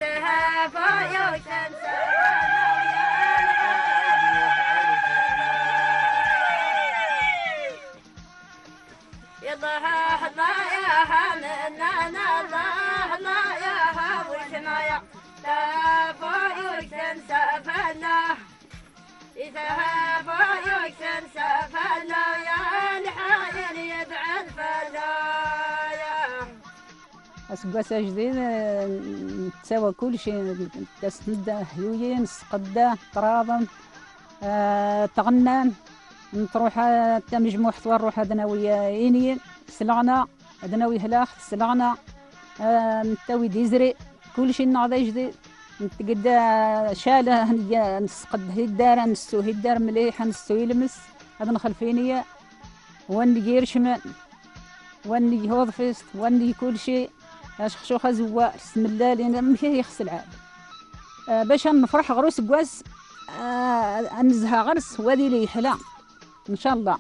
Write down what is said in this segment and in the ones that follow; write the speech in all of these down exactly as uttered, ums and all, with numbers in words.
أسقاس جديد نتساوى كل شيء، تسند هيوين سقدا طرابم أه تغنان نروح حتى مجموع حتى نروح هذنا ويا إنيل سلعنا هذنا ويا هلاخ سلعنا أه نتاوي ديزري كل شيء نعضي جديد نتقدا شالة هنيا نسقد هي الدار نسو هي الدار مليح نسو يلمس هذا نخلفينيا واني جيرشمان واني هوض فيست واني كل شيء اش خشوخه زوا بسم الله لان ما فيه يخص العاب أه باش نفرح غروس كواس أه انزها غرس وادي لي حلا ان شاء الله.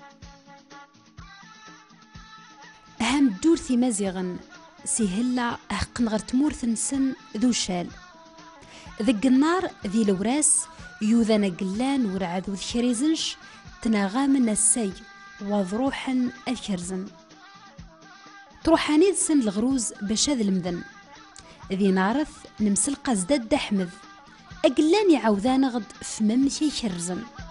اهم دور في مازيغن سهلا احق نغر تمورث نسن ذو شال ذق النار ذي لوراس يوذن قلان ورعد وذكريزنش تناغامن السي وضروحا الكرزن تروحاني سن الغروز باش هذا المذن ذي نعرف نمسل قزداد دحمذ أقلاني عوذان غد فمم شي كرزن